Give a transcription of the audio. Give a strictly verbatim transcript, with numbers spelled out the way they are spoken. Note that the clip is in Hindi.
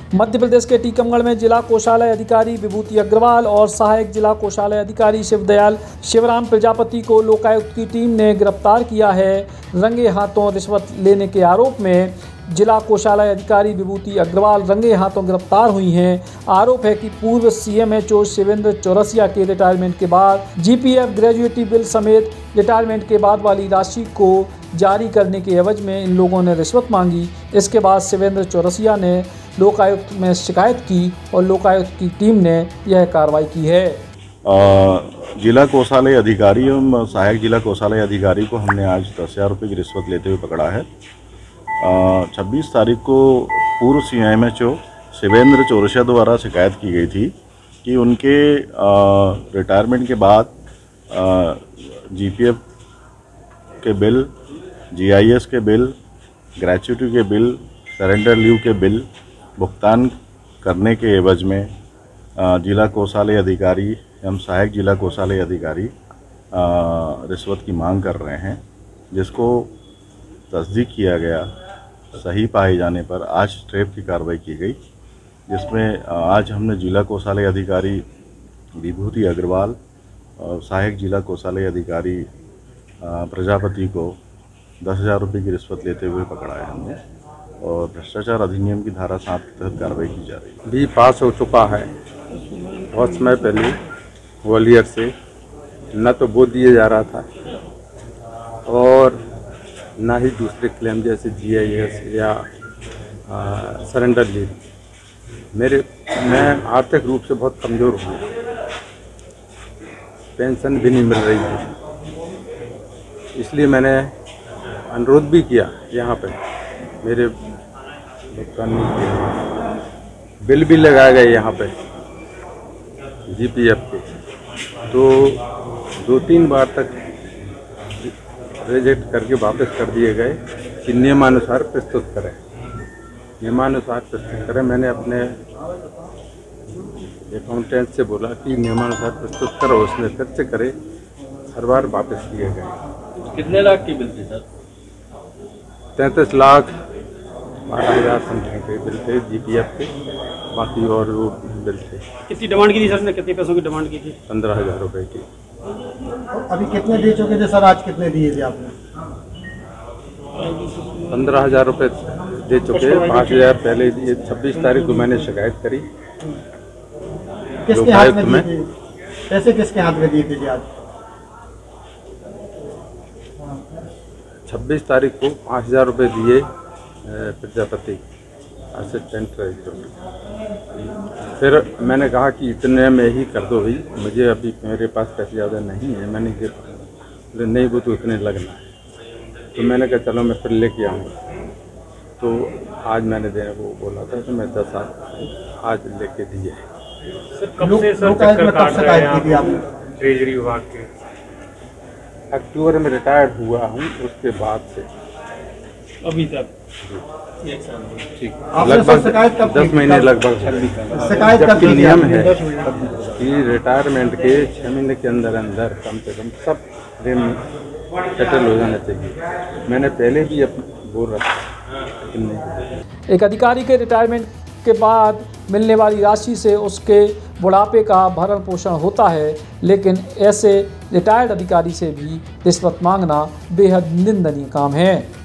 मध्य प्रदेश के टीकमगढ़ में जिला कोषालय अधिकारी विभूति अग्रवाल और सहायक जिला कोषालय अधिकारी शिवदयाल शिवराम प्रजापति को लोकायुक्त की टीम ने गिरफ्तार किया है। रंगे हाथों रिश्वत लेने के आरोप में जिला कोषालय अधिकारी विभूति अग्रवाल रंगे हाथों गिरफ्तार हुई हैं। आरोप है कि पूर्व सीएमएचओ शिवेंद्र चौरसिया के रिटायरमेंट के बाद जीपीएफ ग्रेजुएटी बिल समेत रिटायरमेंट के बाद वाली राशि को जारी करने के एवज में इन लोगों ने रिश्वत मांगी। इसके बाद शिवेंद्र चौरसिया ने लोकायुक्त में शिकायत की और लोकायुक्त की टीम ने यह कार्रवाई की है। जिला कोषालय अधिकारी एवं सहायक जिला कोषालय अधिकारी को हमने आज दस हज़ार रुपये की रिश्वत लेते हुए पकड़ा है। छब्बीस तारीख को पूर्व C M H O Shivendra Chaurasia द्वारा शिकायत की गई थी कि उनके रिटायरमेंट के बाद जीपीएफ के बिल, जीआईएस के बिल, ग्रेच्युटी के बिल, सरेंडर लीव के बिल भुगतान करने के एवज में जिला कोषालय अधिकारी एवं सहायक जिला कोषालय अधिकारी रिश्वत की मांग कर रहे हैं, जिसको तस्दीक किया गया। सही पाए जाने पर आज ट्रैप की कार्रवाई की गई, जिसमें आज हमने जिला कोषालय अधिकारी विभूति अग्रवाल और सहायक जिला कोषालय अधिकारी प्रजापति को दस हज़ार रुपये की रिश्वत लेते हुए पकड़ा है हमने, और भ्रष्टाचार अधिनियम की धारा सात के तहत कार्रवाई की जा रही है। भी पास हो चुका है बहुत समय पहले ग्वालियर से, न तो वो दिए जा रहा था और ना ही दूसरे क्लेम जैसे जीआईएस या सरेंडर लीव। मेरे मैं आर्थिक रूप से बहुत कमज़ोर हूँ, पेंशन भी नहीं मिल रही है, इसलिए मैंने अनुरोध भी किया यहाँ पे मेरे भुगतान बिल भी लगाए गए यहाँ पे जीपीएफ के, तो दो तीन बार तक रिजेक्ट करके वापस कर दिए गए कि नियमानुसार प्रस्तुत करें नियमानुसार प्रस्तुत करें। मैंने अपने अकाउंटेंट से बोला कि नियमानुसार प्रस्तुत करो, उसने फिर से करे, हर बार वापस किए गए। कितने लाख की बिल थी सर? तैंतीस लाख बारह हज़ार समथिंग के बिल थे जीपीएफ के, बाकी और वो बिल थे। कितनी डिमांड की थी सर ने? कितने पैसों की डिमांड की थी? पंद्रह हज़ार रुपये की। अभी कितने दे चुके थे सर? आज कितने दिए थे आपने? पंद्रह हज़ार रुपये दे चुके, पाँच हज़ार पहले दिए। छब्बीस तारीख को मैंने शिकायत करी। किसके हाथ में दिए थे? पैसे किसके हाथ में दिए थे जी आज? छब्बीस तारीख को पाँच हज़ार रुपये दिए प्रजापति असिस्टेंट रजिस्ट्रार। फिर मैंने कहा कि इतने में ही कर दो भाई, मुझे अभी मेरे पास पैसे ज़्यादा नहीं है। मैंने कहा नहीं, वो तो इतने लगना है। तो मैंने कहा चलो मैं फिर लेके आऊँगा। तो आज मैंने देने को बोला था, तो मैं दस आज लेके दिए। सर कब से सर चक्कर काट रहे हैं आप ट्रेजरी विभाग के? अक्टूबर में रिटायर्ड हुआ हूँ, उसके बाद से अभी तक ठीक लगभग दस महीने लगभग। शिकायत जबकि नियम है कि रिटायरमेंट के छः महीने के अंदर अंदर कम से कम सब दिन सेटल हो जाना चाहिए। मैंने पहले भी बोल रखा, लेकिन नहीं। एक अधिकारी के रिटायरमेंट के बाद मिलने वाली राशि से उसके बुढ़ापे का भरण पोषण होता है, लेकिन ऐसे रिटायर्ड अधिकारी से भी रिश्वत मांगना बेहद निंदनीय काम है।